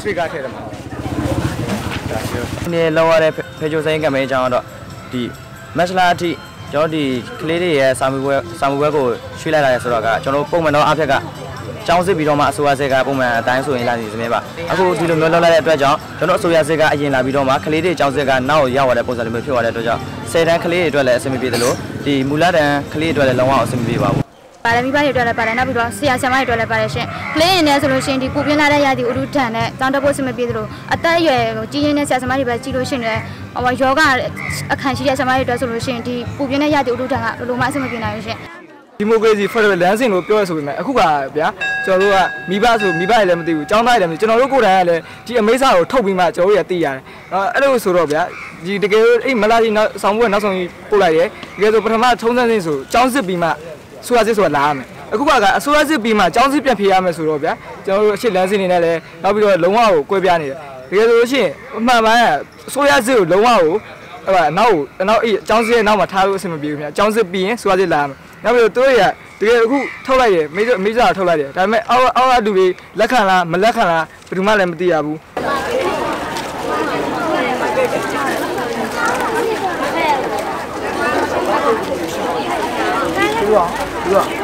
speaker ထဲမှာဒီလောရတဲ့ဖေချိုဆိုင်ကမဲကြောင်းတော့ဒီမက်စလာတီကျွန်တော်ဒီကလေးတွေရဲ့စာမှုပွဲကိုရွှေ့လိုက်လာရဆိုတော့ကကျွန်တော်ပုံမှန်တော့အဖက်ကကျောင်းစစ်ပြီးတော့မှအစိုးရစစ်ကပုံမှန်အတိုင်းဆိုရင်လာနေစမြဲပါအခုဒီလိုမျိုးလောက်လိုက်တဲ့အတွက်ကြောင့်ကျွန်တော်အစိုးရစစ်ကအရင်လာပြီးတော့မှကလေးတွေကျောင်းစစ်ကနောက်ရောက်လာတဲ့ပုံစံမျိုးဖြစ်သွားတဲ့အတွက်ကြောင့်10တန်းကလေးတွေအတွက်လည်းအဆင်မပြေသလိုဒီမူလတန်းကလေးတွေအတွက်လည်းလုံးဝအဆင်မပြေပါဘူးပါတယ်မိဘတွေအတွက်လည်းပါတယ်နောက်ပြီးတော့ဆရာဆရာမတွေအတွက်လည်းပါတယ်ရှင်ကလေးရင်းနဲ့ဆိုလို့ရှိရင်ဒီပူပြင်းလာတဲ့ရာသီဥတုထန်နဲ့တောင်းတဖို့အဆင်မပြေသလိုအသက်အရွယ်ကြီးရင်းနဲ့ဆရာဆရာမတွေပဲကြီးလို့ရှိရင်လည်းယောဂအခန့်ရှိတဲ့ဆရာမတွေအတွက်ဆိုလို့ရှိရင်ဒီပူပြင်းတဲ့ရာသီဥတုထန်ကလိုမှအဆင်မပြေနိုင်ဘူးရှင်ဒီမိုကရေစီဖက်ဒရယ်လမ်းစဉ်လို့ပြောရဆိုပေမဲ့အခုကဗျာကျွန်တော်တို့ကမိဘဆိုမိဘတွေလည်းမသိဘူးကျောင်းသားတွေလည်းမသိကျွန်တော်တို့ကိုယ်တိုင်ကလည်းဒီအမေးစာကိုထုတ်ပြီးမှကျွန်တော်တို့ရသိရတယ်အဲ့လိုဆိုတော့ဗျာဒီတကယ်လို့အဲ့မလာကြီးနောက်ဆောင်ပွဲနောက်ဆုံးပို့လိုက်ရဲတကယ်ဆိုပထမထုံးစံစဉ်ဆိုကျောင်းစစ်ပြီးမှဆိုရစစ်ဆိုတာလာရမယ်အခုကအစိုးရစစ်ပြီးမှကျောင်းစစ်ပြန်ဖြေရမယ်ဆိုတော့ဗျာကျွန်တော်တို့အရှိလမ်းစဉ်နေနဲ့လည်းနောက်ပြီးတော့လုံးဝကိုကွဲပြားနေတယ်တကယ်ဆိုလို့ရှိရင်အမှန်မှန်အစိုးရစစ်ကိုလုံးဝကိုအဲ့ဒါနောက်အဲ့ကျောင်းစစ်ရဲ့နောက်မှာထားလို့အဆင်မပြေဘူးဗျာကျောင်းစစ်ပြီးရင်ဆိုရစစ်လာရမယ်နောက်ပြီးတော့တို့ရတကယ်အခုထုတ်လိုက်တယ်မိစ္ဆာထုတ်လိုက်တယ်ဒါပေမဲ့အောက်လူတွေလက်ခံလားမလက်ခံလားဘယ်သူမှလည်းမသိရဘူးဒီ